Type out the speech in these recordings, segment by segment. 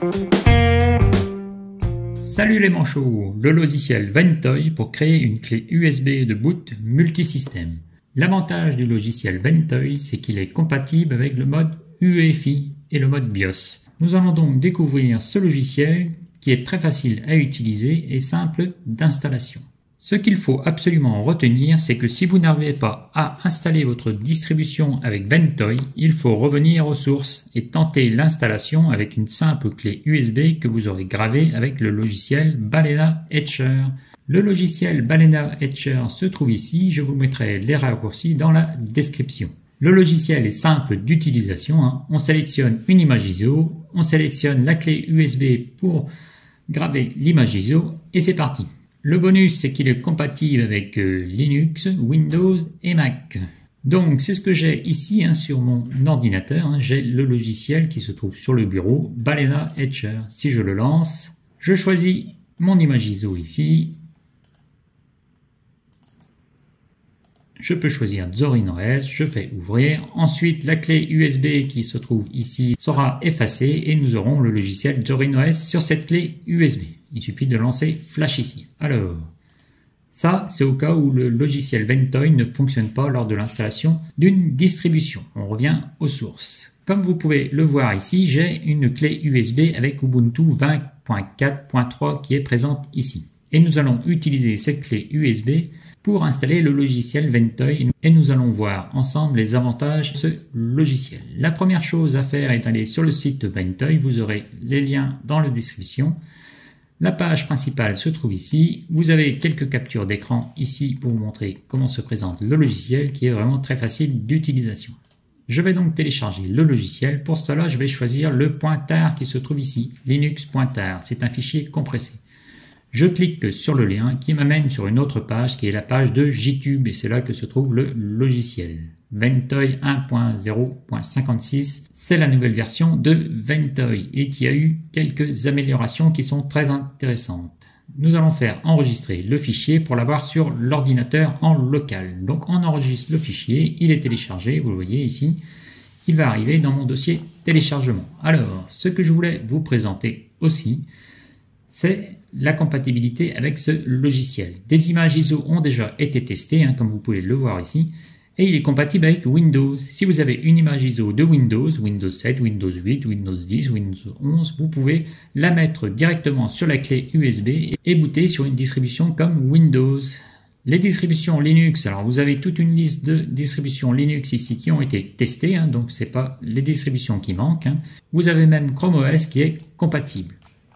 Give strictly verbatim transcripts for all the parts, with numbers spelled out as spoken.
Salut les manchots, le logiciel Ventoy pour créer une clé U S B de boot multisystème. L'avantage du logiciel Ventoy, c'est qu'il est compatible avec le mode U E F I et le mode BIOS. Nous allons donc découvrir ce logiciel qui est très facile à utiliser et simple d'installation. Ce qu'il faut absolument retenir, c'est que si vous n'arrivez pas à installer votre distribution avec Ventoy, il faut revenir aux sources et tenter l'installation avec une simple clé U S B que vous aurez gravée avec le logiciel Balena Etcher. Le logiciel Balena Etcher se trouve ici, je vous mettrai les raccourcis dans la description. Le logiciel est simple d'utilisation, hein. On sélectionne une image I S O, on sélectionne la clé U S B pour graver l'image I S O et c'est parti. Le bonus, c'est qu'il est compatible avec euh, Linux, Windows et Mac. Donc, c'est ce que j'ai ici hein, sur mon ordinateur. Hein, j'ai le logiciel qui se trouve sur le bureau, Balena Etcher. Si je le lance, je choisis mon image I S O ici. Je peux choisir ZorinOS, je fais ouvrir. Ensuite, la clé U S B qui se trouve ici sera effacée et nous aurons le logiciel ZorinOS sur cette clé U S B. Il suffit de lancer Flash ici. Alors, ça, c'est au cas où le logiciel Ventoy ne fonctionne pas lors de l'installation d'une distribution. On revient aux sources. Comme vous pouvez le voir ici, j'ai une clé U S B avec Ubuntu vingt point quatre point trois qui est présente ici. Et nous allons utiliser cette clé U S B pour installer le logiciel Ventoy et nous allons voir ensemble les avantages de ce logiciel. La première chose à faire est d'aller sur le site Ventoy. Vous aurez les liens dans la description. La page principale se trouve ici. Vous avez quelques captures d'écran ici pour vous montrer comment se présente le logiciel qui est vraiment très facile d'utilisation. Je vais donc télécharger le logiciel. Pour cela, je vais choisir le pointeur qui se trouve ici, Linux pointeur. C'est un fichier compressé. Je clique sur le lien qui m'amène sur une autre page qui est la page de JTube et c'est là que se trouve le logiciel. Ventoy un point zéro point cinquante-six, c'est la nouvelle version de Ventoy et qui a eu quelques améliorations qui sont très intéressantes. Nous allons faire enregistrer le fichier pour l'avoir sur l'ordinateur en local. Donc on enregistre le fichier, il est téléchargé, vous le voyez ici. Il va arriver dans mon dossier téléchargement. Alors, ce que je voulais vous présenter aussi, c'est la compatibilité avec ce logiciel. Des images I S O ont déjà été testées, hein, comme vous pouvez le voir ici, et il est compatible avec Windows. Si vous avez une image I S O de Windows, Windows sept, Windows huit, Windows dix, Windows onze, vous pouvez la mettre directement sur la clé U S B et booter sur une distribution comme Windows. Les distributions Linux, alors vous avez toute une liste de distributions Linux ici qui ont été testées, hein, donc ce n'est pas les distributions qui manquent. Hein. Vous avez même Chrome O S qui est compatible.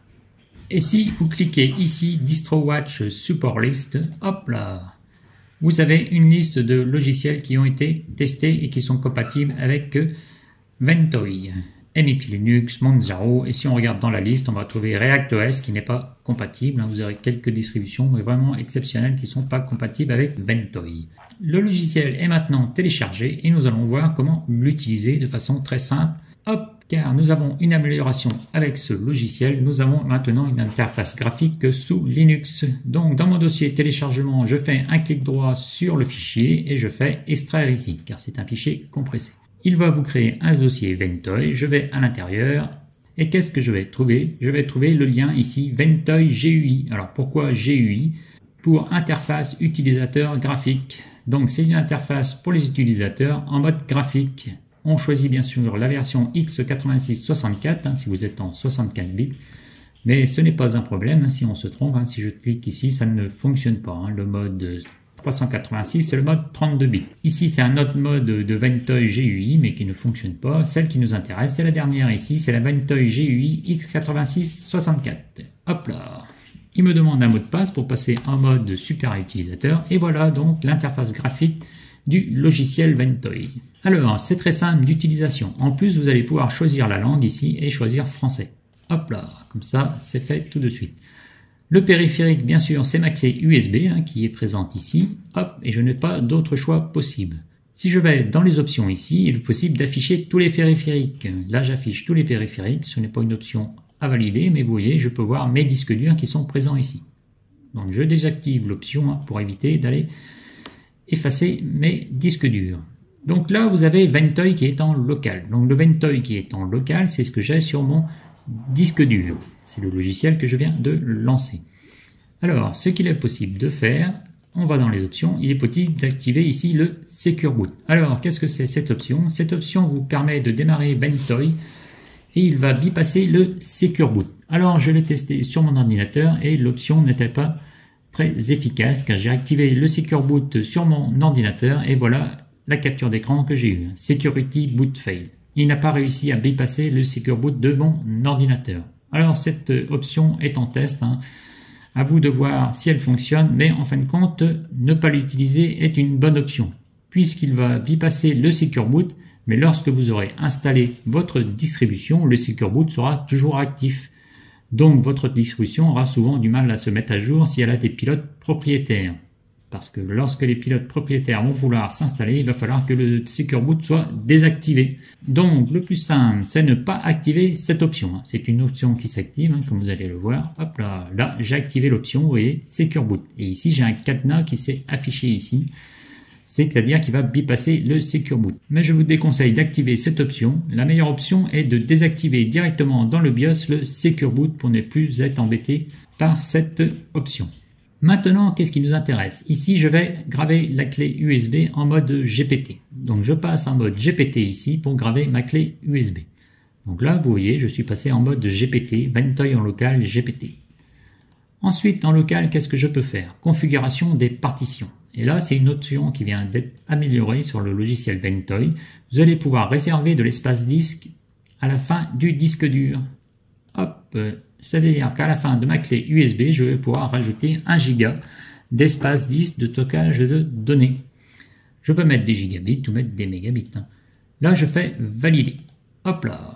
Et si vous cliquez ici, DistroWatch Support List, hop là, vous avez une liste de logiciels qui ont été testés et qui sont compatibles avec Ventoy, M X Linux, Manjaro, et si on regarde dans la liste, on va trouver ReactOS qui n'est pas compatible. Vous aurez quelques distributions mais vraiment exceptionnelles qui ne sont pas compatibles avec Ventoy. Le logiciel est maintenant téléchargé et nous allons voir comment l'utiliser de façon très simple. Hop, car nous avons une amélioration avec ce logiciel. Nous avons maintenant une interface graphique sous Linux. Donc dans mon dossier téléchargement, je fais un clic droit sur le fichier et je fais extraire ici, car c'est un fichier compressé. Il va vous créer un dossier Ventoy. Je vais à l'intérieur et qu'est-ce que je vais trouver? Je vais trouver le lien ici Ventoy G U I. Alors pourquoi G U I? Pour interface utilisateur graphique. Donc c'est une interface pour les utilisateurs en mode graphique. On choisit bien sûr la version X quatre-vingt-six soixante-quatre hein, si vous êtes en soixante-quatre bits, mais ce n'est pas un problème hein, si on se trompe. Hein, si je clique ici, ça ne fonctionne pas. Hein, le mode trois cent quatre-vingt-six, c'est le mode trente-deux bits. Ici, c'est un autre mode de Ventoy G U I, mais qui ne fonctionne pas. Celle qui nous intéresse, c'est la dernière ici, c'est la Ventoy G U I X quatre-vingt-six soixante-quatre. Hop là! Il me demande un mot de passe pour passer en mode super utilisateur, et voilà donc l'interface graphique du logiciel Ventoy. Alors, c'est très simple d'utilisation. En plus, vous allez pouvoir choisir la langue ici et choisir français. Hop là, comme ça, c'est fait tout de suite. Le périphérique, bien sûr, c'est ma clé U S B hein, qui est présente ici. Hop, et je n'ai pas d'autre choix possible. Si je vais dans les options ici, il est possible d'afficher tous les périphériques. Là, j'affiche tous les périphériques. Ce n'est pas une option à valider, mais vous voyez, je peux voir mes disques durs qui sont présents ici. Donc, je désactive l'option hein, pour éviter d'aller effacer mes disques durs. Donc là, vous avez Ventoy qui est en local. Donc le Ventoy qui est en local, c'est ce que j'ai sur mon disque dur. C'est le logiciel que je viens de lancer. Alors, ce qu'il est possible de faire, on va dans les options, il est possible d'activer ici le Secure Boot. Alors, qu'est-ce que c'est cette option? Cette option vous permet de démarrer Ventoy et il va bypasser le Secure Boot. Alors, je l'ai testé sur mon ordinateur et l'option n'était pas très efficace car j'ai activé le Secure Boot sur mon ordinateur et voilà la capture d'écran que j'ai eue. Security Boot Fail. Il n'a pas réussi à bypasser le Secure Boot de mon ordinateur. Alors, cette option est en test, hein. À vous de voir si elle fonctionne, mais en fin de compte, ne pas l'utiliser est une bonne option, puisqu'il va bypasser le Secure Boot, mais lorsque vous aurez installé votre distribution, le Secure Boot sera toujours actif. Donc votre distribution aura souvent du mal à se mettre à jour si elle a des pilotes propriétaires. Parce que lorsque les pilotes propriétaires vont vouloir s'installer, il va falloir que le Secure Boot soit désactivé. Donc le plus simple, c'est ne pas activer cette option. C'est une option qui s'active, hein, comme vous allez le voir. Hop là, là j'ai activé l'option, vous voyez, Secure Boot. Et ici, j'ai un cadenas qui s'est affiché ici. C'est-à-dire qu'il va bypasser le Secure Boot. Mais je vous déconseille d'activer cette option. La meilleure option est de désactiver directement dans le BIOS le Secure Boot pour ne plus être embêté par cette option. Maintenant, qu'est-ce qui nous intéresse? Ici, je vais graver la clé U S B en mode G P T. Donc, je passe en mode G P T ici pour graver ma clé U S B. Donc là, vous voyez, je suis passé en mode G P T, Ventoy en local G P T. Ensuite, en local, qu'est-ce que je peux faire? Configuration des partitions. Et là, c'est une option qui vient d'être améliorée sur le logiciel Ventoy. Vous allez pouvoir réserver de l'espace disque à la fin du disque dur. Hop, c'est-à-dire qu'à la fin de ma clé U S B, je vais pouvoir rajouter un giga d'espace disque de stockage de données. Je peux mettre des gigabits ou mettre des mégabits. Là, je fais valider. Hop là.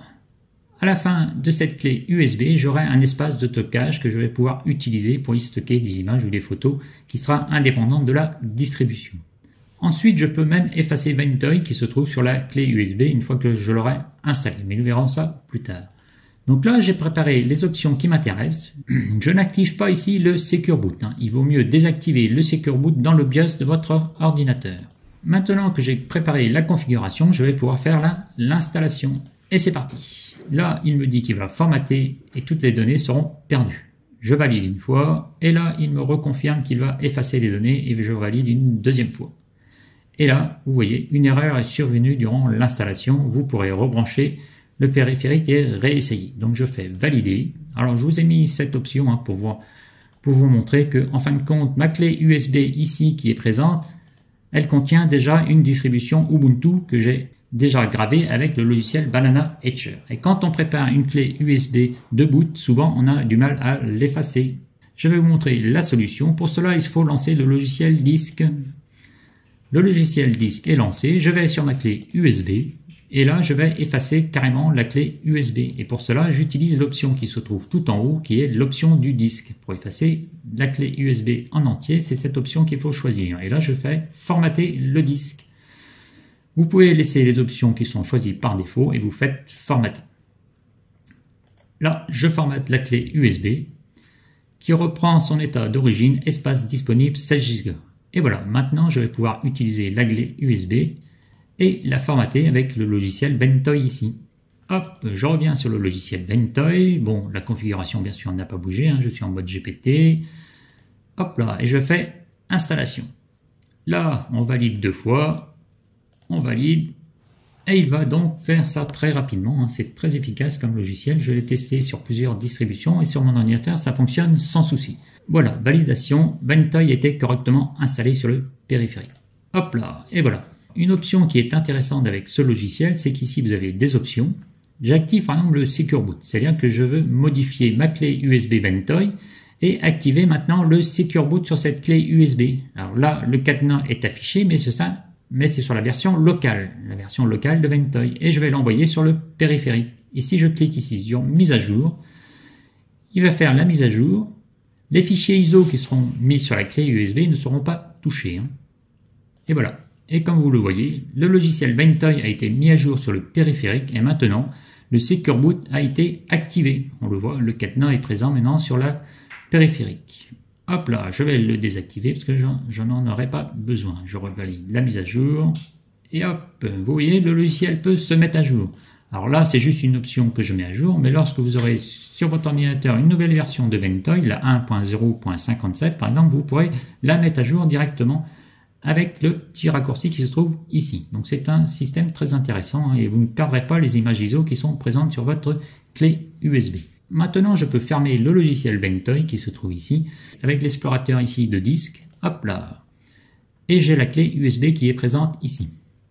À la fin de cette clé U S B, j'aurai un espace de stockage que je vais pouvoir utiliser pour y stocker des images ou des photos qui sera indépendant de la distribution. Ensuite, je peux même effacer Ventoy qui se trouve sur la clé U S B une fois que je l'aurai installé. Mais nous verrons ça plus tard. Donc là, j'ai préparé les options qui m'intéressent. Je n'active pas ici le Secure Boot. Hein. Il vaut mieux désactiver le Secure Boot dans le BIOS de votre ordinateur. Maintenant que j'ai préparé la configuration, je vais pouvoir faire l'installation. Et c'est parti. Là, il me dit qu'il va formater et toutes les données seront perdues. Je valide une fois et là, il me reconfirme qu'il va effacer les données et je valide une deuxième fois. Et là, vous voyez, une erreur est survenue durant l'installation. Vous pourrez rebrancher le périphérique et réessayer. Donc je fais valider. Alors je vous ai mis cette option hein, pour, voir, pour vous montrer que en fin de compte, ma clé U S B ici qui est présente, elle contient déjà une distribution Ubuntu que j'ai déjà gravée avec le logiciel Banana Etcher. Et quand on prépare une clé U S B de boot, souvent on a du mal à l'effacer. Je vais vous montrer la solution. Pour cela, il faut lancer le logiciel disque. Le logiciel disque est lancé. Je vais sur ma clé U S B. Et là, je vais effacer carrément la clé U S B. Et pour cela, j'utilise l'option qui se trouve tout en haut, qui est l'option du disque. Pour effacer la clé U S B en entier, c'est cette option qu'il faut choisir. Et là, je fais formater le disque. Vous pouvez laisser les options qui sont choisies par défaut et vous faites formater. Là, je formate la clé U S B qui reprend son état d'origine, espace disponible seize giga. Et voilà, maintenant, je vais pouvoir utiliser la clé U S B et la formater avec le logiciel Ventoy ici. Hop, je reviens sur le logiciel Ventoy. Bon, la configuration, bien sûr, n'a pas bougé. Hein, je suis en mode G P T. Hop là, et je fais installation. Là, on valide deux fois. On valide. Et il va donc faire ça très rapidement. Hein, c'est très efficace comme logiciel. Je l'ai testé sur plusieurs distributions et sur mon ordinateur, ça fonctionne sans souci. Voilà, validation. Ventoy était correctement installé sur le périphérique. Hop là, et voilà. Une option qui est intéressante avec ce logiciel, c'est qu'ici vous avez des options. J'active par exemple le Secure Boot, c'est-à-dire que je veux modifier ma clé U S B Ventoy et activer maintenant le Secure Boot sur cette clé U S B. Alors là, le cadenas est affiché, mais c'est ça, mais c'est sur la version locale, la version locale de Ventoy, et je vais l'envoyer sur le périphérique. Et si je clique ici sur mise à jour, il va faire la mise à jour. Les fichiers I S O qui seront mis sur la clé U S B ne seront pas touchés. Hein. Et voilà. Et comme vous le voyez, le logiciel Ventoy a été mis à jour sur le périphérique et maintenant, le Secure Boot a été activé. On le voit, le cadenas est présent maintenant sur la périphérique. Hop là, je vais le désactiver parce que je n'en aurai pas besoin. Je revalide la mise à jour et hop, vous voyez, le logiciel peut se mettre à jour. Alors là, c'est juste une option que je mets à jour, mais lorsque vous aurez sur votre ordinateur une nouvelle version de Ventoy, la un point zéro point cinquante-sept par exemple, vous pourrez la mettre à jour directement avec le petit raccourci qui se trouve ici. Donc c'est un système très intéressant et vous ne perdrez pas les images I S O qui sont présentes sur votre clé U S B. Maintenant, je peux fermer le logiciel Ventoy qui se trouve ici, avec l'explorateur ici de disque, hop là, et j'ai la clé U S B qui est présente ici.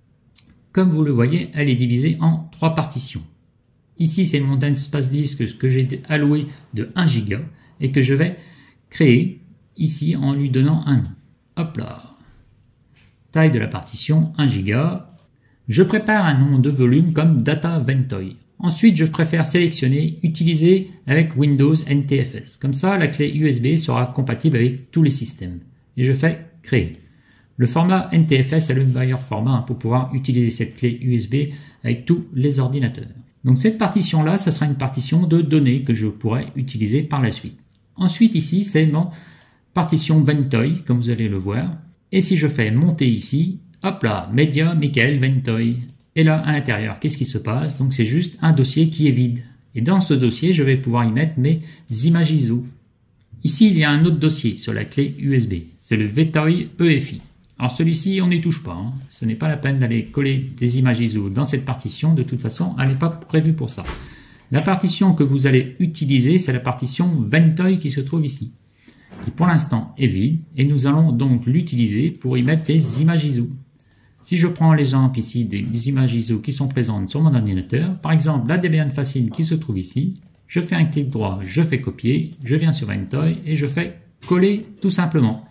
Comme vous le voyez, elle est divisée en trois partitions. Ici, c'est mon espace disque que j'ai alloué de un giga et que je vais créer ici en lui donnant un nom. Hop là. Taille de la partition un giga. Je prépare un nom de volume comme Data Ventoy. Ensuite, je préfère sélectionner Utiliser avec Windows N T F S. Comme ça, la clé U S B sera compatible avec tous les systèmes. Et je fais Créer. Le format N T F S est le meilleur format pour pouvoir utiliser cette clé U S B avec tous les ordinateurs. Donc cette partition-là, ça sera une partition de données que je pourrai utiliser par la suite. Ensuite, ici, c'est mon partition Ventoy, comme vous allez le voir. Et si je fais monter ici, hop là, Media Michael Ventoy. Et là, à l'intérieur, qu'est-ce qui se passe? Donc c'est juste un dossier qui est vide. Et dans ce dossier, je vais pouvoir y mettre mes images I S O. Ici, il y a un autre dossier sur la clé U S B. C'est le Ventoy E F I. Alors celui-ci, on n'y touche pas. Hein. Ce n'est pas la peine d'aller coller des images I S O dans cette partition. De toute façon, elle n'est pas prévue pour ça. La partition que vous allez utiliser, c'est la partition Ventoy qui se trouve ici, qui pour l'instant est vide. Et nous allons donc l'utiliser pour y mettre des images I S O. Si je prends l'exemple ici des images I S O qui sont présentes sur mon ordinateur, par exemple la Debian Facile qui se trouve ici, je fais un clic droit, je fais copier, je viens sur Ventoy et je fais coller tout simplement.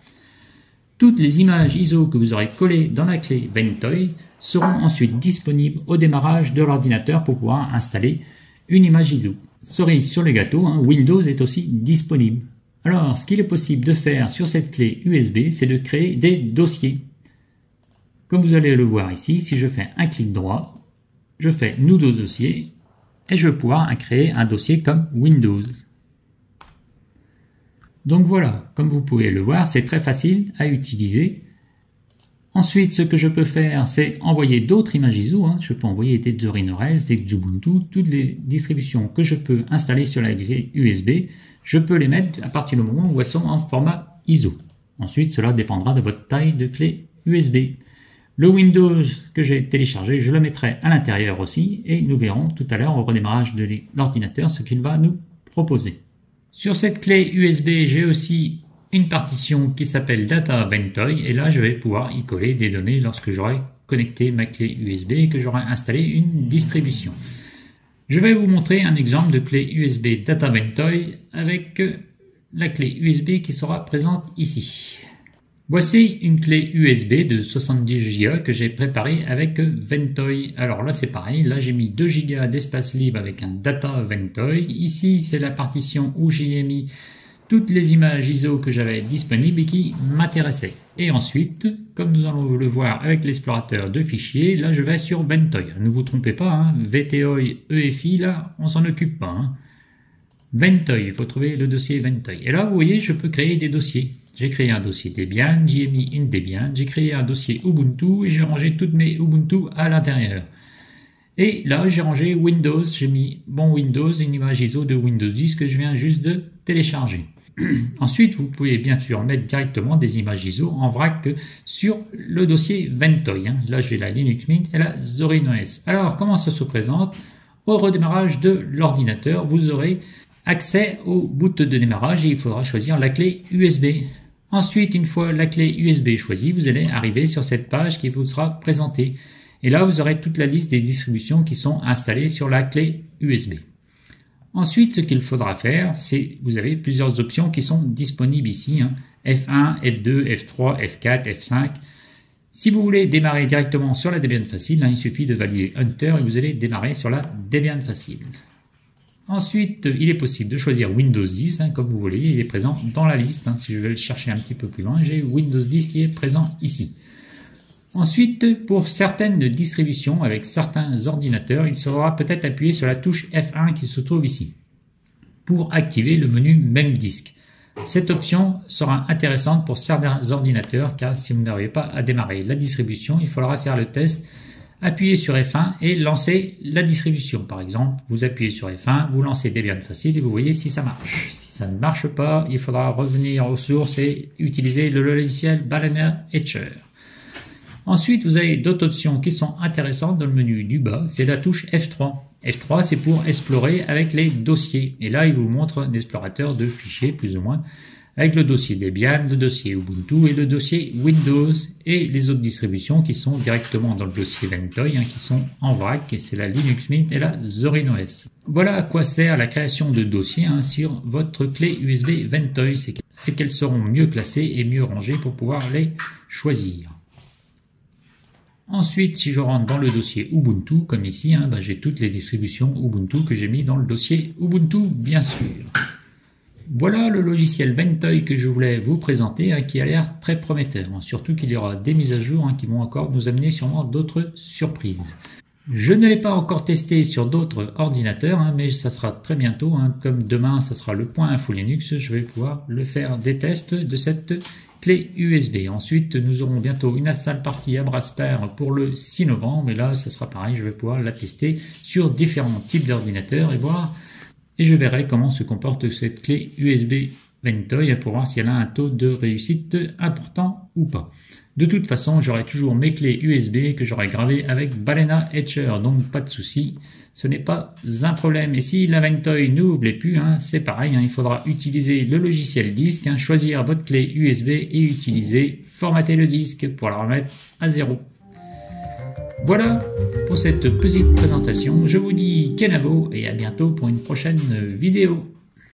Toutes les images I S O que vous aurez collées dans la clé Ventoy seront ensuite disponibles au démarrage de l'ordinateur pour pouvoir installer une image I S O. Cerise sur le gâteau, hein, Windows est aussi disponible. Alors, ce qu'il est possible de faire sur cette clé U S B, c'est de créer des dossiers. Comme vous allez le voir ici, si je fais un clic droit, je fais Nouveau dossier et je vais pouvoir créer un dossier comme Windows. Donc voilà, comme vous pouvez le voir, c'est très facile à utiliser. Ensuite, ce que je peux faire, c'est envoyer d'autres images I S O. Hein. Je peux envoyer des Zorinores, des Xubuntu, toutes les distributions que je peux installer sur la clé U S B. Je peux les mettre à partir du moment où elles sont en format I S O. Ensuite, cela dépendra de votre taille de clé U S B. Le Windows que j'ai téléchargé, je le mettrai à l'intérieur aussi et nous verrons tout à l'heure au redémarrage de l'ordinateur ce qu'il va nous proposer. Sur cette clé U S B, j'ai aussi une partition qui s'appelle Data Ventoy et là je vais pouvoir y coller des données lorsque j'aurai connecté ma clé U S B et que j'aurai installé une distribution. Je vais vous montrer un exemple de clé U S B Data Ventoy avec la clé U S B qui sera présente ici. Voici une clé U S B de soixante-dix giga que j'ai préparée avec Ventoy. Alors là c'est pareil, là j'ai mis deux giga d'espace libre avec un Data Ventoy. Ici c'est la partition où j'ai mis toutes les images I S O que j'avais disponibles et qui m'intéressaient. Et ensuite, comme nous allons le voir avec l'explorateur de fichiers, là je vais sur Ventoy. Ne vous trompez pas, hein, Ventoy E F I, là on s'en occupe pas. Hein. Ventoy, il faut trouver le dossier Ventoy. Et là vous voyez, je peux créer des dossiers. J'ai créé un dossier Debian, j'y ai mis une Debian, j'ai créé un dossier Ubuntu et j'ai rangé toutes mes Ubuntu à l'intérieur. Et là, j'ai rangé Windows, j'ai mis mon Windows, une image I S O de Windows dix que je viens juste de télécharger. Ensuite, vous pouvez bien sûr mettre directement des images I S O en vrac sur le dossier Ventoy. Hein. Là, j'ai la Linux Mint et la Zorin-O S. Alors, comment ça se présente? Au redémarrage de l'ordinateur, vous aurez accès au boot de démarrage et il faudra choisir la clé U S B. Ensuite, une fois la clé U S B choisie, vous allez arriver sur cette page qui vous sera présentée. Et là, vous aurez toute la liste des distributions qui sont installées sur la clé U S B. Ensuite, ce qu'il faudra faire, c'est, vous avez plusieurs options qui sont disponibles ici, hein, F un, F deux, F trois, F quatre, F cinq. Si vous voulez démarrer directement sur la Debian Facile, hein, il suffit de valider Enter et vous allez démarrer sur la Debian Facile. Ensuite, il est possible de choisir Windows dix, hein, comme vous voulez, il est présent dans la liste. Hein, si je vais le chercher un petit peu plus loin, j'ai Windows dix qui est présent ici. Ensuite, pour certaines distributions avec certains ordinateurs, il sera peut-être appuyé sur la touche F un qui se trouve ici pour activer le menu Même disque. Cette option sera intéressante pour certains ordinateurs car si vous n'arrivez pas à démarrer la distribution, il faudra faire le test appuyez sur F un et lancez la distribution. Par exemple, vous appuyez sur F un, vous lancez Debian Facile et vous voyez si ça marche. Si ça ne marche pas, il faudra revenir aux sources et utiliser le logiciel Balena Etcher. Ensuite, vous avez d'autres options qui sont intéressantes dans le menu du bas, c'est la touche F trois. F trois, c'est pour explorer avec les dossiers. Et là, il vous montre un explorateur de fichiers, plus ou moins, avec le dossier Debian, le dossier Ubuntu et le dossier Windows et les autres distributions qui sont directement dans le dossier Ventoy, hein, qui sont en vrac, et c'est la Linux Mint et la Zorin O S. Voilà à quoi sert la création de dossiers hein, sur votre clé U S B Ventoy, c'est qu'elles seront mieux classées et mieux rangées pour pouvoir les choisir. Ensuite, si je rentre dans le dossier Ubuntu, comme ici, hein, bah, j'ai toutes les distributions Ubuntu que j'ai mis dans le dossier Ubuntu, bien sûr. Voilà le logiciel Ventoy que je voulais vous présenter, hein, qui a l'air très prometteur. Hein, surtout qu'il y aura des mises à jour hein, qui vont encore nous amener sûrement d'autres surprises. Je ne l'ai pas encore testé sur d'autres ordinateurs, hein, mais ça sera très bientôt. Hein, comme demain, ça sera le point info Linux, je vais pouvoir le faire des tests de cette clé U S B. Ensuite, nous aurons bientôt une install partie à Brasper pour le six novembre. Et là, ça sera pareil, je vais pouvoir la tester sur différents types d'ordinateurs et voir... Et je verrai comment se comporte cette clé U S B Ventoy pour voir si elle a un taux de réussite important ou pas. De toute façon, j'aurai toujours mes clés U S B que j'aurai gravées avec Balena Etcher, donc pas de souci, ce n'est pas un problème. Et si la Ventoy ne vous plaît plus, hein, c'est pareil, hein, il faudra utiliser le logiciel disque, hein, choisir votre clé U S B et utiliser, formater le disque pour la remettre à zéro. Voilà pour cette petite présentation, je vous dis kenavo et à bientôt pour une prochaine vidéo.